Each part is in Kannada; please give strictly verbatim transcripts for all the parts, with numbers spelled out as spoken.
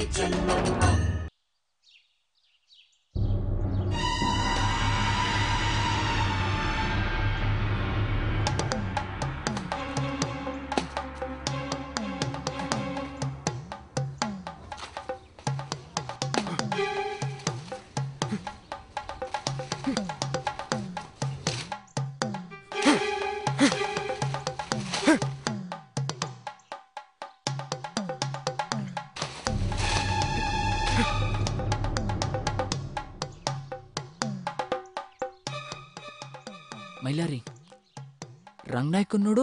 ಚೆನ್ನಮ್ಮ. ಮೈಲಾರಿ ರಂಗನಾಯ್ಕನ್ ನೋಡು.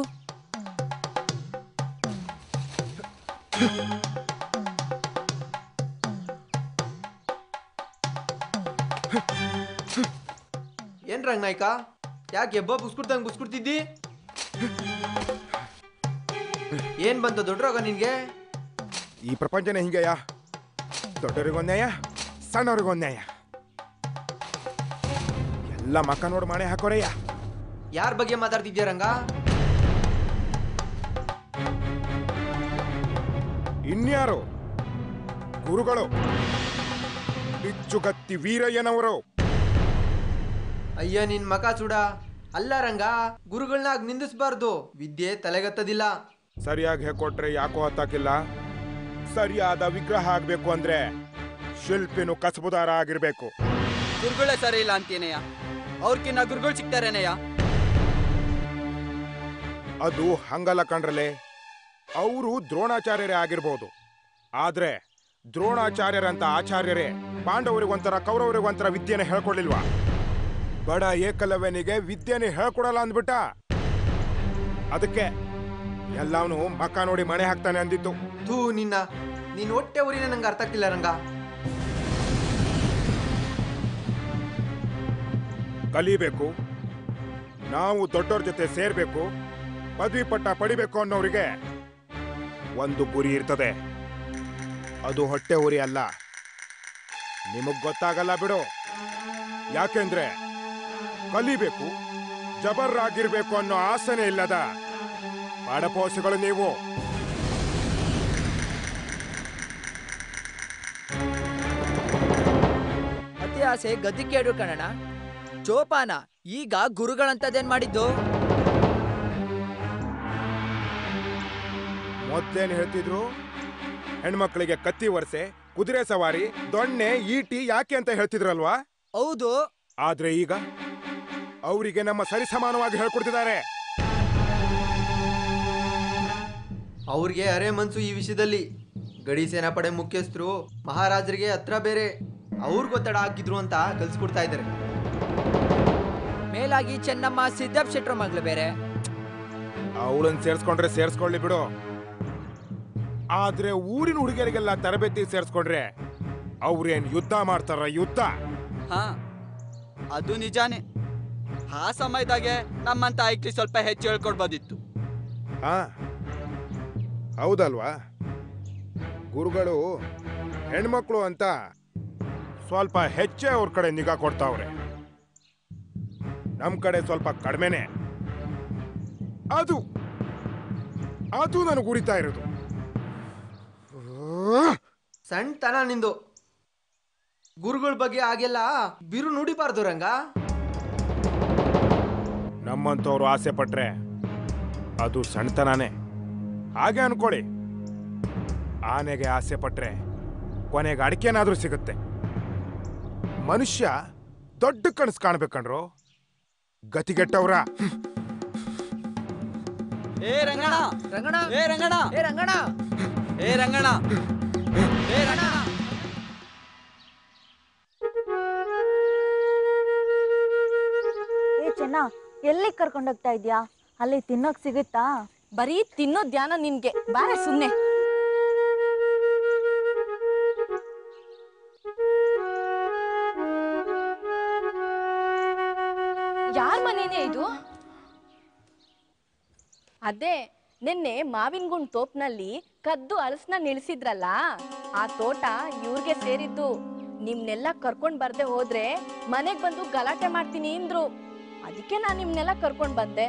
ಏನ್ ರಂಗನಾಯ್ಕ, ಯಾಕೆ ಎಬ್ಬ ಬುಸ್ಕುಡ್ತಂಗ್ ಬುಸ್ಕುಡ್ತಿದ್ದಿ? ಏನ್ ಬಂತು ದೊಡ್ಡ ರೋಗ ನಿನ್ಗೆ? ಈ ಪ್ರಪಂಚನೇ ಹಿಂಗೆಯ, ದೊಡ್ಡವರಿಗೊಂದ್ಯಾಯ ಸಣ್ಣವ್ರಿಗೊಂದ್ಯಾಯ, ಎಲ್ಲ ಮಕ್ಕ ನೋಡಿ ಮಾಣೆ ಹಾಕೋರಯ್ಯ. ಯಾರ ಬಗ್ಗೆ ಮಾತಾಡ್ತಿದ್ಯಾ ರಂಗ? ಇನ್ಯಾರು? ಗುರುಗಳು, ಬಿಚ್ಚುಗತ್ತಿ ವೀರಯ್ಯನವರು. ಅಯ್ಯ ನಿನ್ ಮಕ ಚೂಡ. ಅಲ್ಲ ರಂಗ, ಗುರುಗಳನ್ನ ನಿಂದಿಸ್ಬಾರ್ದು, ವಿದ್ಯೆ ತಲೆಗತ್ತದಿಲ್ಲ. ಸರಿಯಾಗಿ ಹೇಳ್ಕೊಟ್ರೆ ಯಾಕೋ ಹತ್ತಾಕಿಲ್ಲ. ಸರಿಯಾದ ವಿಗ್ರಹ ಆಗ್ಬೇಕು ಅಂದ್ರೆ ಶಿಲ್ಪಿನು ಕಸಬುದಾರ ಆಗಿರ್ಬೇಕು. ಗುರುಗಳೇ ಸರಿ ಇಲ್ಲ ಅಂತೀನಯ್ಯ, ಅವ್ರಕಿನ್ನ ಗುರುಗಳು ಸಿಗ್ತಾರೇನಯ್ಯ? ಅದು ಹಂಗಲ್ಲ ಕಣ್ರಲೆ, ಅವರು ದ್ರೋಣಾಚಾರ್ಯರೇ ಆಗಿರ್ಬೋದು. ಆದ್ರೆ ದ್ರೋಣಾಚಾರ್ಯರಂತ ಆಚಾರ್ಯರೇ ಪಾಂಡವರಿಗೊಂಥರ ಕೌರವರಿಗೊಂಥರ ವಿದ್ಯೆನ ಹೇಳ್ಕೊಡ್ಲಿಲ್ವಾ? ಬಡ ಏಕಲವ್ಯನಿಗೆ ವಿದ್ಯೆನ ಹೇಳ್ಕೊಡಲ್ಲ ಅಂದ್ಬಿಟ್ಟ. ಅದಕ್ಕೆ ಎಲ್ಲವನು ಮಕ್ಕ ನೋಡಿ ಮಣೆ ಹಾಕ್ತಾನೆ ಅಂದಿತ್ತು. ಥೂ ನಿನ್ನ, ನೀನ್ ಹೊಟ್ಟೆ ಊರಿನ ನಂಗೆ ಅರ್ಥ ಆಗ್ತಿಲ್ಲ ರಂಗ. ಕಲಿಬೇಕು, ನಾವು ದೊಡ್ಡವ್ರ ಜೊತೆ ಸೇರ್ಬೇಕು, ಪದವಿ ಪಟ್ಟ ಪಡಿಬೇಕು ಅನ್ನೋರಿಗೆ ಒಂದು ಗುರಿ ಇರ್ತದೆ. ಅದು ಹೊಟ್ಟೆ ಉರಿ ಅಲ್ಲ. ನಿಮಗ್ ಗೊತ್ತಾಗಲ್ಲ ಬಿಡು. ಯಾಕೆಂದ್ರೆ ಕಲಿಬೇಕು, ಜಬರ್ರಾಗಿರ್ಬೇಕು ಅನ್ನೋ ಆಸೆನೇ ಇಲ್ಲದ ಪಾಡಪೋಸಗಳು ನೀವು. ಅತಿ ಆಸೆ ಗತಿ ಕೇಳು ಕಣಣ. ಜೋಪಾನ ಈಗ ಗುರುಗಳಂತದೇನ್ ಮಾಡಿದ್ದು? ಮೊದ್ಲೇನ್ ಹೇಳ್ತಿದ್ರು? ಹೆಣ್ಮಕ್ಳಿಗೆ ಕತ್ತಿ ವರ್ಷೆ, ಕುದುರೆ ಸವಾರಿ, ದೊಣ್ಣೆ, ಈಟಿ ಯಾಕೆ ಅಂತ ಹೇಳ್ತಿದ್ರಲ್ವಾ? ಹೌದು. ಆದ್ರೆ ಈಗ ಅವರಿಗೆ ನಮ್ಮ ಸರಿಸಮಾನವಾಗಿ ಹೇಳ್ಕೊಡ್ತಿದ್ದಾರೆ. ಅವ್ರಿಗೆ ಅರೆ ಮನ್ಸು ಈ ವಿಷಯದಲ್ಲಿ. ಗಡಿ ಸೇನಾಪಡೆ ಮುಖ್ಯಸ್ಥರು ಮಹಾರಾಜರಿಗೆ ಹತ್ರ ಬೇರೆ, ಅವ್ರಿಗೆ ಒತ್ತಡ ಹಾಕಿದ್ರು ಅಂತ ಕಲ್ಸ್ಕೊಡ್ತಾ ಇದ್ದಾರೆ. ಮೇಲಾಗಿ ಚೆನ್ನಮ್ಮ ಸಿದ್ದಪ್ಪ ಶೆಟ್ರ ಮಗಳು ಬೇರೆ. ಅವಳನ್ನ ಸೇರ್ಸ್ಕೊಂಡ್ರೆ ಸೇರ್ಸ್ಕೊಳ್ಳಿ ಬಿಡು. ಆದ್ರೆ ಊರಿನ ಹುಡುಗಿಯರಿಗೆಲ್ಲ ತರಬೇತಿ ಸೇರ್ಸ್ಕೊಂಡ್ರೆ ಅವ್ರೇನ್ ಯುದ್ಧ ಮಾಡ್ತಾರ? ಯುದ್ಧ? ಹಾ, ಅದು ನಿಜಾನೇ. ಆ ಸಮಯದಾಗೆ ನಮ್ಮಂತ ಐಕ್ಲಿ ಸ್ವಲ್ಪ ಹೆಚ್ಚು ಹೇಳ್ಕೊಡ್ಬೋದಿತ್ತು. ಹಾ ಹೌದಲ್ವಾ? ಗುರುಗಳು ಹೆಣ್ಮಕ್ಳು ಅಂತ ಸ್ವಲ್ಪ ಹೆಚ್ಚೇ ಅವ್ರ ಕಡೆ ನಿಗಾ ಕೊಡ್ತಾವ್ರೆ. ನಮ್ ಕಡೆ ಸ್ವಲ್ಪ ಕಡಿಮೆನೆ. ಅದು ಅದು ನನಗೆ ಉರಿತಾ ಇರೋದು. ಸಣ್ಣತನ ನಿಂದು. ಗುರುಗಳ ಬಗ್ಗೆ ಹಾಗೆಲ್ಲ ಬಿರು ನುಡಿಬಾರ್ದು ರಂಗ. ನಮ್ಮಂತವ್ರು ಆಸೆ ಪಟ್ರೆ ಅದು ಸಣ್ಣತನಾನೇ. ಹಾಗೆ ಅನ್ಕೊಳ್ಳಿ. ಆನೆಗೆ ಆಸೆ ಪಟ್ರೆ ಕೊನೆಗೆ ಅಡಿಕೆನಾದ್ರೂ ಸಿಗುತ್ತೆ. ಮನುಷ್ಯ ದೊಡ್ಡ ಕನಸು ಕಾಣ್ಬೇಕಂಡ್ರು. ಗತಿಗೆಟ್ಟವ್ರ. ಏ ರಂಗಣ, ರಂಗಣ, ಏ ರಂಗಣ, ಏ ರಂಗಣ, ಏ ರಂಗಣ, ಏ ರಂಗಣ. ಏ ಚೆನ್ನ, ಎಲ್ಲಿ ಕರ್ಕೊಂಡೋಗ್ತಾ ಇದ್ಯಾ? ಅಲ್ಲಿ ತಿನ್ನೋಕ್ ಸಿಗುತ್ತಾ? ಬರೀ ತಿನ್ನೋ ಧ್ಯಾನ ನಿನ್ಗೆ. ಬಾರ ಸುಮ್ನೆ. ಯಾರ ಮನೇನೆ ಇದು? ಅದೇ ನಿನ್ನೆ ಮಾವಿನ ಗುಂಡ್ ತೋಪ್ನಲ್ಲಿ ಕದ್ದು ಅಳಸ್ನ ನಿಲ್ಸಿದ್ರಲ್ಲ, ಆ ತೋಟ ಇವ್ರಿಗೆ ಸೇರಿದ್ದು. ನಿಮ್ನೆಲ್ಲ ಕರ್ಕೊಂಡ್ ಬರ್ದೆ ಹೋದ್ರೆ ಮನೆಗ್ ಬಂದು ಗಲಾಟೆ ಮಾಡ್ತೀನಿ ಅಂದ್ರು. ಅದಕ್ಕೆ ನಾನ್ ನಿಮ್ನೆಲ್ಲ ಕರ್ಕೊಂಡ್ ಬಂದೆ.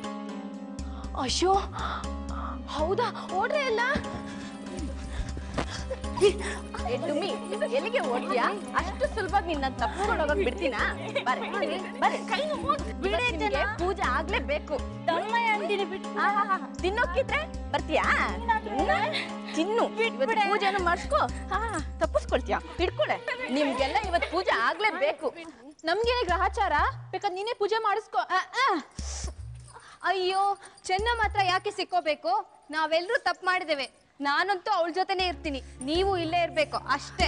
ಅಯ್ಯೋ ಹೌದಾ? ಓಡ್ರೆ ಎಲ್ಲ ಏ ಡುಮ್ಮಿ, ಎಲ್ಲಿಗೆ ಓಡ್ತೀಯಾ? ಅಷ್ಟು ಸುಲಭವಾಗಿ ನಿನ್ನ ತಪ್ಪಿಸ್ಕೊಂಡು ಹೋಗಕ್ ಬಿಡ್ತೀನಾ? ಬರ್ರಿ ಬರ್ರಿ, ನಿಮ್ಗೆ ಪೂಜೆ ಆಗ್ಲೇಬೇಕು. ತಿನ್ನೋಕಿದ್ರೆ ಬರ್ತೀಯಾ? ತಿನ್ನು, ಇವತ್ತು ಪೂಜೆನ ಮಾಡಿಸ್ಕೊ. ತಪ್ಪಿಸ್ಕೊಳ್ತೀಯಾ? ಹಿಡ್ಕೊಳೆ. ನಿಮ್ಗೆಲ್ಲ ಇವತ್ತು ಪೂಜೆ ಆಗ್ಲೇಬೇಕು. ನಮ್ಗೇನೆ ಗ್ರಹಚಾರ, ಬೇಕಾದ್ರೆ ನೀನೇ ಪೂಜೆ ಮಾಡಿಸ್ಕೊ. ಅಯ್ಯೋ, ಚೆನ್ನ ಮಾತ್ರ ಯಾಕೆ ಸಿಕ್ಕೋಬೇಕು? ನಾವೆಲ್ಲರೂ ತಪ್ಪು ಮಾಡಿದ್ದೇವೆ. ನಾನಂತೂ ಅವಳ ಜೊತೆನೆ ಇರ್ತೀನಿ, ನೀವು ಇಲ್ಲೇ ಇರ್ಬೇಕು ಅಷ್ಟೇ.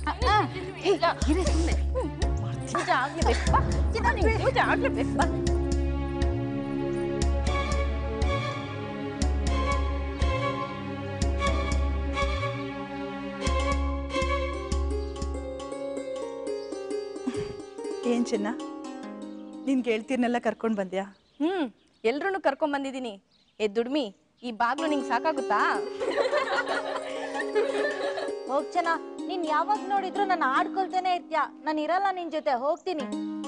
ಪೂಜೆ ಆಗ್ಲೇಬೇಕು, ಪೂಜೆ ಆಗ್ಲೇಬೇಕು. ಏನ್ ಚೆನ್ನ, ನಿನ್ ಗೆಳತಿಯರ್ನೆಲ್ಲ ಕರ್ಕೊಂಡ್ ಬಂದ್ಯಾ? ಹ್ಮ್, ಎಲ್ರೂ ಕರ್ಕೊಂಡ್ ಬಂದಿದ್ದೀನಿ. ಏ ದುಡ್ಮಿ, ಈ ಬಾಗ್ಲು ನಿಂಗೆ ಸಾಕಾಗುತ್ತಾ? ಹೋಗ್ ಚೆನ್ನ, ನೀನ್ ಯಾವಾಗ ನೋಡಿದ್ರು ನಾನು ಆಡ್ಕೊಳ್ತೇನೆ ಇರ್ತೀಯ. ನಾನು ಇರಲ್ಲ ನಿನ್ ಜೊತೆ, ಹೋಗ್ತೀನಿ.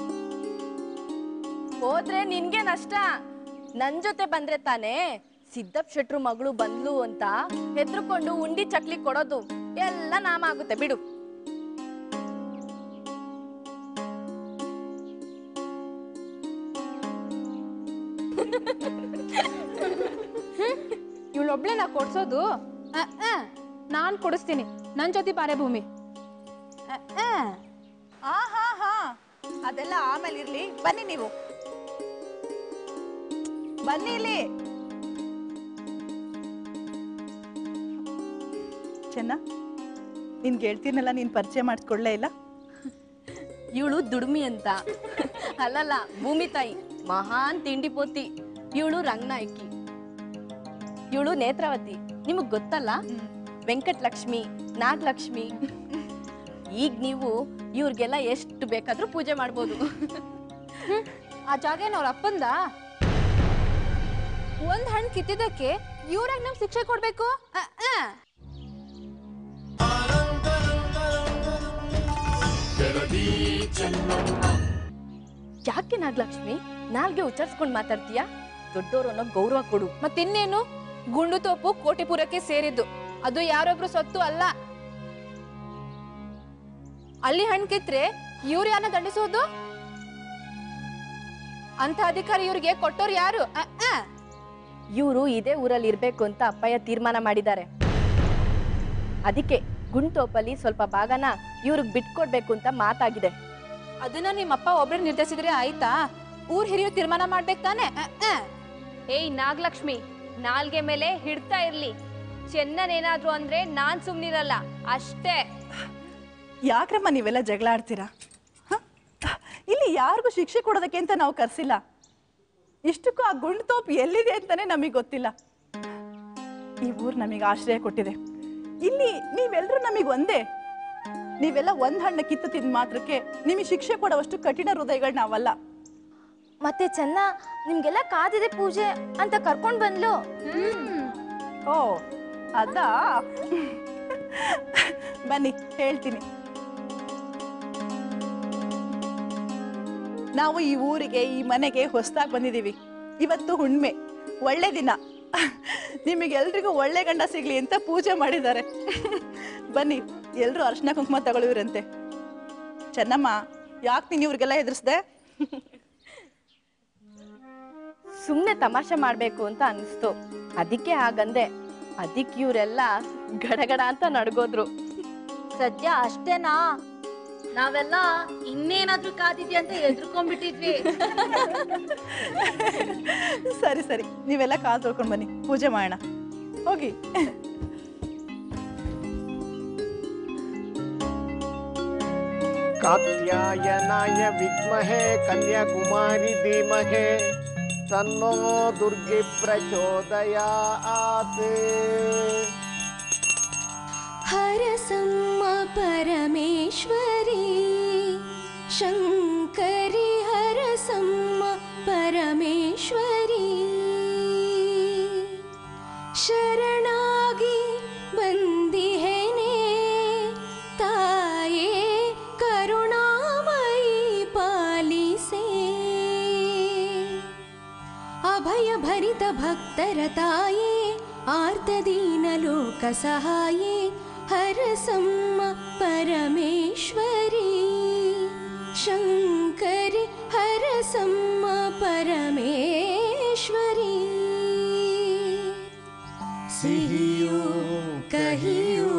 ಹೋದ್ರೆ ನಿನ್ಗೆ ನಷ್ಟ. ನನ್ ಜೊತೆ ಬಂದ್ರೆ ತಾನೇ ಸಿದ್ದಪ್ಪ ಶೆಟ್ರು ಮಗಳು ಬಂದ್ಲು ಅಂತ ಹೆದ್ರುಕೊಂಡು ಉಂಡಿ ಚಕ್ಲಿ ಕೊಡೋದು ಎಲ್ಲ ನಾಮ ಆಗುತ್ತೆ. ಬಿಡು. ಇವಳೊಬ್ಳೆ ನಾ ಕೊಡ್ಸೋದು? ನಾನ್ ಕೊಡಿಸ್ತೀನಿ, ನನ್ ಜೊತೆ ಬಾರೆ ಭೂಮಿ. ಆ ಹಾ ಹಾ ಅದೆಲ್ಲ ಆಮೇಲೆ ಇರ್ಲಿ. ಬನ್ನಿ, ನೀವು ಬನ್ನಿ ಇಲ್ಲಿ. ಚೆನ್ನ, ನಿನ್ ಗೆಳತಿಯರ್ನೆಲ್ಲ ನೀನ್ ಪರಿಚಯ ಮಾಡಿಸ್ಕೊಡ್ಲೇ ಇಲ್ಲ? ಇವಳು ದುಡ್ಮಿ ಅಂತ. ಅಲ್ಲಲ್ಲ, ಭೂಮಿ ತಾಯಿ ಮಹಾನ್ ತಿಂಡಿ ಪೋತಿ. ಇವಳು ರಂಗನಾಯಕಿ, ಇವಳು ನೇತ್ರಾವತಿ. ನಿಮಗ್ ಗೊತ್ತಲ್ಲ, ವೆಂಕಟಲಕ್ಷ್ಮಿ, ನಾಗಲಕ್ಷ್ಮಿ. ಈಗ ನೀವು ಇವ್ರಿಗೆಲ್ಲ ಎಷ್ಟು ಬೇಕಾದ್ರೂ ಪೂಜೆ ಮಾಡ್ಬೋದು. ಆ ಜಾಗ ಏನ್ ಅವ್ರ ಅಪ್ಪಂದ? ಒಂದ್ ಹಣ್ಣು ಕಿತ್ತಿದ್ದಕ್ಕೆ ಇವ್ರಾಗ ನಮ್ ಶಿಕ್ಷೆ ಕೊಡ್ಬೇಕು? ಯಾಕೆ ನಾಗಲಕ್ಷ್ಮಿ ನಾಲ್ಗೆ ಉಚ್ಚರಿಸ್ಕೊಂಡ್ ಮಾತಾಡ್ತೀಯಾ? ದೊಡ್ಡೋರು ಅನ್ನೋ ಗೌರವ ಕೊಡು. ಮತ್ತಿನ್ನೇನು, ಗುಂಡು ತೋಪು ಕೋಟಿಪುರಕ್ಕೆ ಸೇರಿದ್ದು, ಅದು ಯಾರೊಬ್ರು ಸೊತ್ತು ಅಲ್ಲ. ಅಲ್ಲಿ ಹಣ್ಣು ಕಿತ್ರೆ ಇವ್ರು ಯಾರನ್ನ ದಂಡಿಸೋದು? ಅಂತ ಅಧಿಕಾರ ಇವ್ರಿಗೆ ಕೊಟ್ಟೋರು ಯಾರು? ಇವರು ಇದೇ ಊರಲ್ಲಿ ಇರ್ಬೇಕು ಅಂತ ಅಪ್ಪಯ್ಯ ತೀರ್ಮಾನ ಮಾಡಿದ್ದಾರೆ. ಅದಕ್ಕೆ ಗುಂಡ್ತೋಪಲ್ಲಿ ಸ್ವಲ್ಪ ಭಾಗನ ಇವ್ರಿಗೆ ಬಿಟ್ಕೊಡ್ಬೇಕು ಅಂತ ಮಾತಾಗಿದೆ. ಅದನ್ನ ನಿಮ್ಮಪ್ಪ ಒಬ್ರು ನಿರ್ಧರಿಸಿದ್ರೆ ಆಯ್ತಾ? ಊರ್ ಹಿರಿಯರು ತೀರ್ಮಾನ ಮಾಡ್ಬೇಕು ತಾನೆ? ಏಯ್ ನಾಗಲಕ್ಷ್ಮಿ, ನಾಲ್ಗೆ ಮೇಲೆ ಹಿಡ್ತಾ ಇರ್ಲಿ. ಚೆನ್ನನೇನಾದ್ರು ಅಂದ್ರೆ ನಾನ್ ಸುಮ್ನಿರಲ್ಲ ಅಷ್ಟೇ. ಯಾಕ್ರಮ್ಮ ನೀವೆಲ್ಲ ಜಗಳ ಆಡ್ತೀರಾ? ಇಲ್ಲಿ ಯಾರಿಗೂ ಶಿಕ್ಷೆ ಕೊಡೋದಕ್ಕೆ ಅಂತ ನಾವು ಕರ್ಸಿಲ್ಲ. ಇಷ್ಟಕ್ಕೂ ಆ ಗುಂಡು ತೋಪು ಎಲ್ಲಿದೆ ಅಂತಾನೆ ನಮಗೆ ಗೊತ್ತಿಲ್ಲ. ಈ ಊರು ನಮಗೆ ಆಶ್ರಯ ಕೊಟ್ಟಿದೆ. ಇಲ್ಲಿ ನೀವೆಲ್ಲರೂ ನಮಗೆ ಒಂದೇ. ನೀವೆಲ್ಲ ಒಂದ್ ಹಣ್ಣು ಕಿತ್ತು ತಿಂದ ಮಾತ್ರಕ್ಕೆ ನಿಮಗೆ ಶಿಕ್ಷೆ ಕೊಡುವಷ್ಟು ಕಠಿಣ ಹೃದಯಗಳು ನಾವಲ್ಲ. ಮತ್ತೆ ಚೆನ್ನ, ನಿಮ್ಗೆಲ್ಲ ಕಾದಿದೆ ಪೂಜೆ ಅಂತ ಕರ್ಕೊಂಡ್ ಬಂದ್ಲು. ಓ ಅದಾ? ಬನ್ನಿ ಹೇಳ್ತೀನಿ. ನಾವು ಈ ಊರಿಗೆ, ಈ ಮನೆಗೆ ಹೊಸದಾಗಿ ಬಂದಿದ್ದೀವಿ. ಇವತ್ತು ಹುಣ್ಮೆ, ಒಳ್ಳೆ ದಿನ. ನಿಮಗೆಲ್ರಿಗೂ ಒಳ್ಳೆ ಗಂಡ ಸಿಗ್ಲಿ ಅಂತ ಪೂಜೆ ಮಾಡಿದ್ದಾರೆ. ಬನ್ನಿ, ಎಲ್ರು ಅರ್ಶಿನ ಕುಂಕುಮ ತಗೊಳ್ಳಿವ್ರಂತೆ. ಚೆನ್ನಮ್ಮ, ಯಾಕೆ ನೀನು ಇವ್ರಿಗೆಲ್ಲ ಹೆದರ್ಸ್ದೆ? ಸುಮ್ನೆ ತಮಾಷೆ ಮಾಡ್ಬೇಕು ಅಂತ ಅನಿಸ್ತು, ಅದಕ್ಕೆ ಹಾಗಂದೆ. ಅದಕ್ಕೆ ಇವರೆಲ್ಲ ಗಡಗಡ ಅಂತ ನಡ್ಗೋದ್ರು. ಸದ್ಯ ಅಷ್ಟೇನಾ? ನಾವೆಲ್ಲ ಇನ್ನೇನಾದ್ರೂ ಕಾದಿದ್ಯಾ ಅಂತ ಎದ್ರುಕೊಂಡ್ಬಿಟ್ಟಿದ್ವಿ. ಸರಿ ಸರಿ, ನೀವೆಲ್ಲ ಕಾದು ತೊಳ್ಕೊಂಡು ಬನ್ನಿ, ಪೂಜೆ ಮಾಡೋಣ. ಹೋಗಿ. कात्यायनाय विद्महे कन्याकुमारी धीमहि तन्नो दुर्गे प्रचोदयात्। हरसम्मा परमेश्वरी शंकरी, हरसम्मा परमेश्वरी शरणागी बंदिहेने ताये करुणामयी पालिसे। अभय भरित भक्तर ताये आर्त दीन लोक सहाये हरसम्मा परमेश्वरी शङ्करि हरसम्मा परमेश्वरी सिहियो कहियो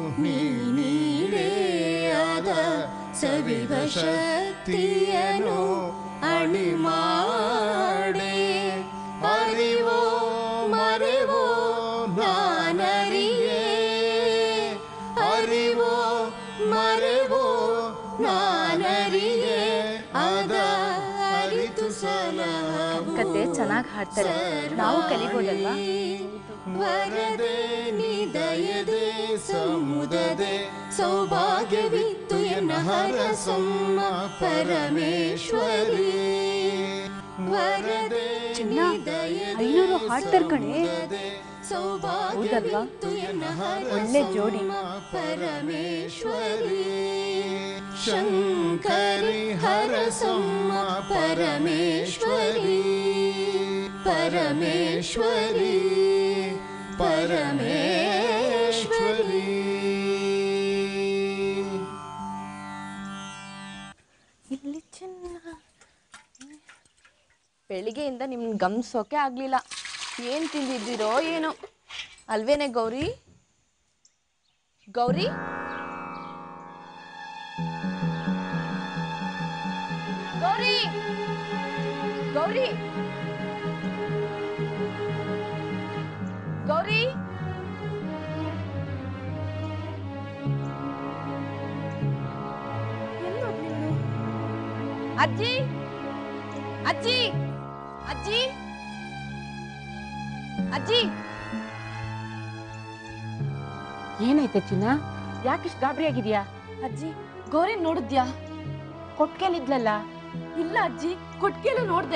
ನೀಡೇಯಾದ ಸವಿವ ಶಕ್ತಿಯನು ಅಣಿಮಾಡೆ ಅರಿವೋ ಮರೆವೋ ನಾನರಿಯೇ ಅರಿವೋ ಮರೆವೋ ನಾನರಿಯೇ ಅದ ಅರಿತು ಸಲಹವು ಕತೆ ಚೆನ್ನಾಗಿ ಹಾಡ್ತಾರೆ, ನಾವು ಕಲಿಬೋದಲ್ವಾ? ವರದೆ ನಿದಯದೆ ಸಮುದದೆ ಸೌಭಾಗ್ಯವಿತ್ತು ಎನ್ನ ಹರಸಮ್ಮ ಪರಮೇಶ್ವರಿ ವರದೆ ಐನೂರು ಹಾಡ್ತಾರೆ ಕಣೆ. ಸೌಭಾಗ್ಯವಿತ್ತು ಎನ್ನ ಒಳ್ಳೆ ಜೋಡಿ. ಪರಮೇಶ್ವರಿ ಶಂಕರಿ ಹರಸಮ್ಮ ಪರಮೇಶ್ವರಿ ಪರಮೇಶ್ವರಿ ಪರಮೇಶ್ವರಿ. ಇಲ್ಲಿ ಚಿನ್ನ ಬೆಳಿಗ್ಗೆಯಿಂದ ನಿಮ್ಗೆ ಗಮನಿಸೋಕೆ ಆಗ್ಲಿಲ್ಲ. ಏನ್ ತಿಂದಿದ್ದೀರೋ ಏನೋ ಅಲ್ವೇನೆ ಗೌರಿ? ಗೌರಿ ಗೌರಿ ಗೌರಿ ಗೌರಿ ಅಜ್ಜಿ ಅಜ್ಜಿ ಅಜ್ಜಿ ಅಜ್ಜಿ ಏನಾಯ್ತು ಚಿನ್ನ? ಯಾಕಿಷ್ಟು ಗಾಬರಿ ಆಗಿದ್ಯಾ? ಅಜ್ಜಿ ಗೌರಿ ನೋಡಿದ್ಯಾ? ಕೊಟ್ಕೆಲಿದ್ಲಲ್ಲ? ಇಲ್ಲ ಅಜ್ಜಿ, ಕೊಟ್ಕೆಲು ನೋಡ್ದೆ.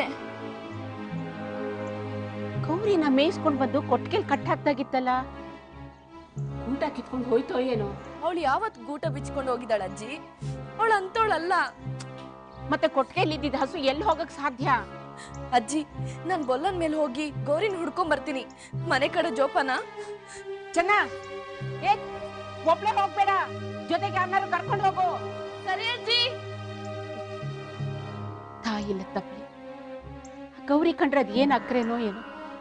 ಗೌರಿನ ಮೇಯಿಸ್ಕೊಂಡ್ ಬಂದು ಕೊಟ್ಕೆಲ್ ಕಟ್ ಹಾಕ್ದಾಗಿತ್ತಲ್ಲ, ಊಟ ಕಿತ್ಕೊಂಡು ಹೋಯ್ತೋ ಏನೋ? ಅವಳು ಯಾವತ್ ಗೂಟ ಬಿಚ್ಕೊಂಡು ಹೋಗಿದ್ದಾಳ ಅಜ್ಜಿ? ಅವಳು ಅಂತವಳಲ್ಲ. ಮತ್ತೆ ಕೊಟ್ಕೆಲಿದ್ದಿದ್ದ ಹಸು ಎಲ್ಲಿ ಹೋಗಕ್ ಸಾಧ್ಯ? ಅಜ್ಜಿ ನಾನ್ ಬೊಲ್ಲನ್ ಮೇಲೆ ಹೋಗಿ ಗೌರಿನ ಹುಡ್ಕೊಂಡ್ ಬರ್ತೀನಿ. ಮನೆ ಕಡೆ ಜೋಪಾನ. ಚೆನ್ನ, ಏ ಒಬ್ಳೆ ಹೋಗ್ಬೇಡ, ಜೊತೆಗೆ ಯಾರನ್ನಾರು ಕರ್ಕೊಂಡು ಹೋಗು. ಸರಿ ಅಜ್ಜಿ. ತಾಯಿಲ್ಲ ತಪ್ಪಲಿ, ಗೌರಿ ಕಂಡ್ರೆ ಅದ್ ಏನ್ ಅಕ್ರೇನೋ ಏನೋ.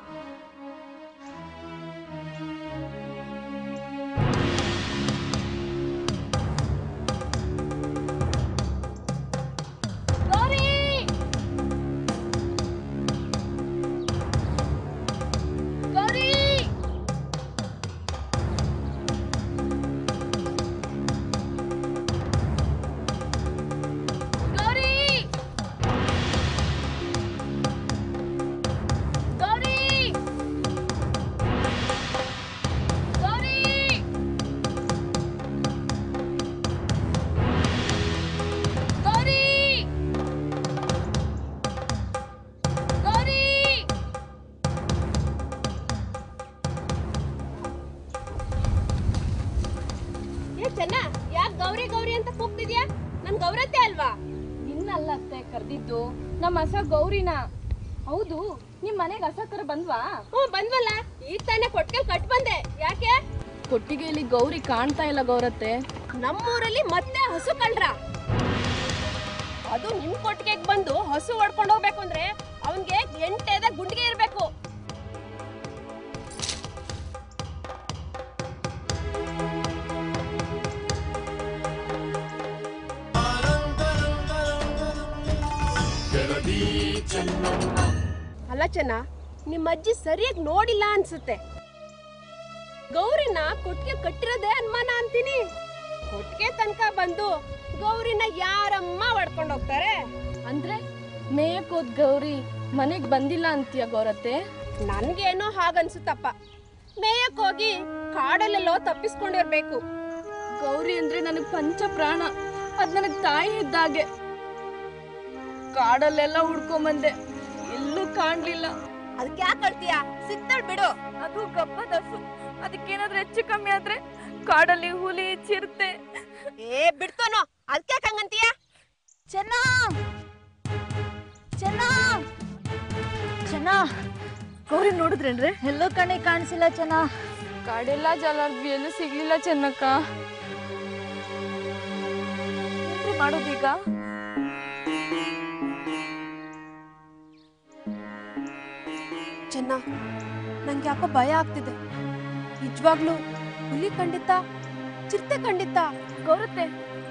ಕರ್ದಿದ್ದು ನಮ್ಮ ಹಸ ಗೌರಿನ. ಹೌದು, ನಿಮ್ ಮನೆಗೆ ಹಸ ಕರ ಬಂದ್ವಾ? ಹ್ಞೂ ಬಂದ್ವಲ್ಲ, ಈಗ ತಾನೇ ಕೊಟ್ಟಿಗೆಲ್ ಕಟ್ ಬಂದೆ. ಯಾಕೆ? ಕೊಟ್ಟಿಗೆಯಲ್ಲಿ ಗೌರಿ ಕಾಣ್ತಾ ಇಲ್ಲ ಗೌರತ್ತೆ. ನಮ್ಮೂರಲ್ಲಿ ಮತ್ತೆ ಹಸು ಕಂಡ್ರ? ಅದು ನಿಮ್ ಕೊಟ್ಟಿಗೆಗೆ ಬಂದು ಹಸು ಹೊಡ್ಕೊಂಡು ಹೋಗ್ಬೇಕು ಅಂದ್ರೆ ಅವನ್ಗೆ ಎಂಟೇದ ಗುಂಡಿಗೆ ಇರ್ಬೇಕು. ಅಲ್ಲ ಚೆನ್ನ, ನಿಮ್ಮ ಅಜ್ಜಿ ಸರಿಯಾಗಿ ನೋಡಿಲ್ಲ ಅನ್ಸುತ್ತೆ. ಗೌರಿನ ಕೊಟ್ಟಿಗೆ ಕಟ್ಟಿರೋದೇ ಅನುಮಾನ ಅಂತೀನಿ. ಕೊಟ್ಟಿಗೆ ತನಕ ಬಂದು ಗೌರಿನ ಯಾರಮ್ಮ ಹೊಡ್ಕೊಂಡು ಹೋಗ್ತಾರೆ? ಅಂದ್ರೆ ಮೇಯಕೋದ್ ಗೌರಿ ಮನೆಗ್ ಬಂದಿಲ್ಲ ಅಂತೀಯ ಗೌರತ್ತೆ? ನನ್ಗೇನೋ ಹಾಗನ್ಸುತ್ತಪ್ಪ. ಮೇಯಕ್ ಹೋಗಿ ಕಾಡಲ್ಲೆಲ್ಲೋ ತಪ್ಪಿಸ್ಕೊಂಡಿರ್ಬೇಕು. ಗೌರಿ ಅಂದ್ರೆ ನನಗ್ ಪಂಚ ಪ್ರಾಣ. ಅದ್ ನನಗ್ ತಾಯಿ ಇದ್ದಾಗೆ. ಕಾಡಲ್ಲೆಲ್ಲ ಹುಡ್ಕೊಂಬಂದೆ, ಎಲ್ಲೂ ಕಾಣ್ಲಿಲ್ಲ. ಅದಕ್ಕೆ ಯಾಕೆ ಕಳ್ತೀಯ? ಸಿಕ್ತಾಳ್ ಬಿಡು. ಅದು ಗಬ್ಬದ ಹಸು, ಅದಕ್ಕೇನಾದ್ರೂ ಹೆಚ್ಚು ಕಮ್ಮಿ ಆದ್ರೆ ಕಾಡಲ್ಲಿ ಹುಲಿ ಚಿರತೆ. ಏ ಬಿಡ್ತೋನೋ, ಅದಕ್ಕೆ ಹಂಗಂತೀಯ? ಚೆನ್ನ ಚೆನ್ನ ಚೆನ್ನ ಗೌರಿ ನೋಡಿದ್ರೇನ್ರೆ? ಎಲ್ಲೋ ಕಣ್ಣೆ ಕಾಣಿಸಿಲ್ಲ ಚೆನ್ನ. ಕಾಡೆಲ್ಲ ಜಾಲಾರ್ದ್ವಿ ಎಲ್ಲೂ ಸಿಗ್ಲಿಲ್ಲ ಚೆನ್ನಕ್ಕ. ಏನ್ರಿ ಮಾಡೋದೀಗ? ಚೆನ್ನ, ನಂಗೆ ಯಾಕೋ ಭಯ ಆಗ್ತಿದೆ. ನಿಜವಾಗ್ಲೂ ಹುಲಿ ಖಂಡಿತ, ಚಿರತೆ ಖಂಡಿತ, ಗೌರತ್ತೆ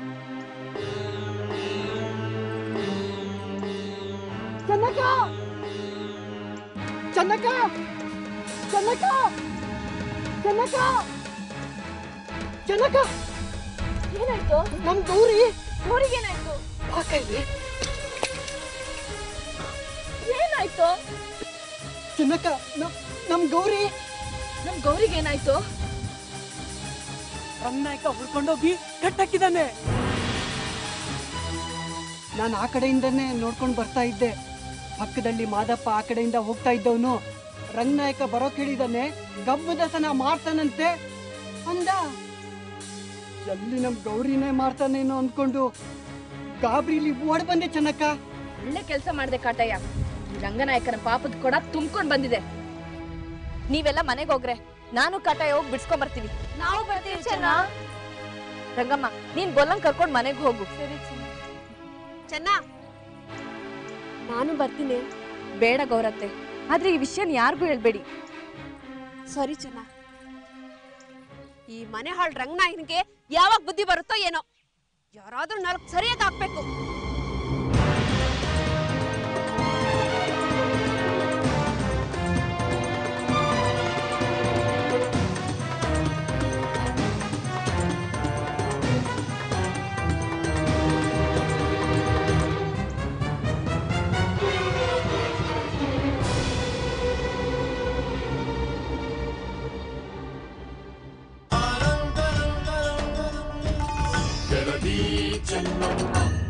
ಚೆನ್ನಕ್ಕ ಚೆನ್ನಕ್ಕ ಚೆನ್ನಕ್ಕ ಚೆನ್ನಕ್ಕ ಚೆನ್ನಕ್ಕ ಏನಾಯ್ತು? ನಮ್ ಗೌರಿ ಗೌರಿಗೇನಾಯ್ತು? ಬಾಕೈಲಿ ಏನಾಯ್ತು? ಚೆನ್ನಕ್ಕ ನಮ್ ನಮ್ ಗೌರಿ ನಮ್ ಗೌರಿಗೇನಾಯ್ತು? ರಂಗನಾಯಕ ಹುಡ್ಕೊಂಡೋಗಿ ಕಟ್ಟಾಕಿದ್ದಾನೆ. ನಾನು ಆ ಕಡೆಯಿಂದನೇ ನೋಡ್ಕೊಂಡು ಬರ್ತಾ ಇದ್ದೆ. ಪಕ್ಕದಲ್ಲಿ ಮಾದಪ್ಪ ಆ ಕಡೆಯಿಂದ ಹೋಗ್ತಾ ಇದ್ದವನು ರಂಗನಾಯಕ ಬರೋ ಕೇಳಿದಾನೆ, ಗಬ್ಬದಸನ ಮಾಡ್ತಾನಂತೆ ಅಂದ. ಎಲ್ಲಿ ನಮ್ ಗೌರಿನೇ ಮಾಡ್ತಾನೇನೋ ಅನ್ಕೊಂಡು ಗಾಬರಿಲಿ ಓಡ್ ಬಂದೆ ಚೆನ್ನಕ್ಕ. ಒಳ್ಳೆ ಕೆಲಸ ಮಾಡ್ದೆ ಕಾಟಯ್ಯ. ಈ ರಂಗನಾಯಕನ ಪಾಪದ ಕೊಡ ತುಂಬ್ಕೊಂಡ್ ಬಂದಿದೆ. ನೀವೆಲ್ಲ ಮನೆಗೆ ಹೋಗ್ರೆ, ನಾನು ಕಾಟಯ್ಯ ಹೋಗಿ ಬಿಡ್ಸ್ಕೊಂಡ್ ಬರ್ತೀವಿ. ನಾವು ಬರ್ತೀವಿ ಚೆನ್ನ. ರಂಗಮ್ಮ, ನೀನ್ ಗೊಲ್ಲಂಗ್ ಕರ್ಕೊಂಡ್ ಮನೆಗೆ ಹೋಗು. ಸರಿ ಚೆನ್ನ, ನಾನು ಬರ್ತೀನಿ. ಬೇಡ ಗೌರತ್ತೆ, ಆದ್ರೆ ಈ ವಿಷಯನ ಯಾರಿಗೂ ಹೇಳ್ಬೇಡಿ. ಸರಿ ಚೆನ್ನ. ಈ ಮನೆ ಹಾಳ್ ರಂಗನಾಯಕನಿಗೆ ಯಾವಾಗ ಬುದ್ಧಿ ಬರುತ್ತೋ ಏನೋ. ಯಾರಾದ್ರೂ ನಾಲ್ಕು ಸರಿಯಾಗಿ ಹಾಕ್ಬೇಕು. ಚೆನ್ನಮ್ಮ